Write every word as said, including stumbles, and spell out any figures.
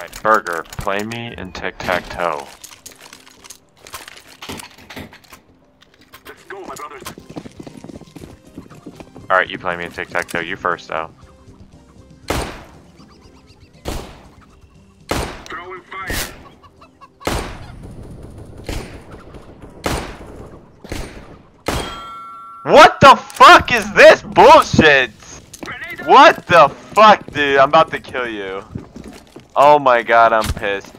Alright, Burger, play me in Tic Tac Toe. Let's go, my brothers. Alright, you play me in Tic Tac Toe. You first, though. Throwing fire. What the fuck is this bullshit? What the fuck, dude? I'm about to kill you. Oh my god, I'm pissed.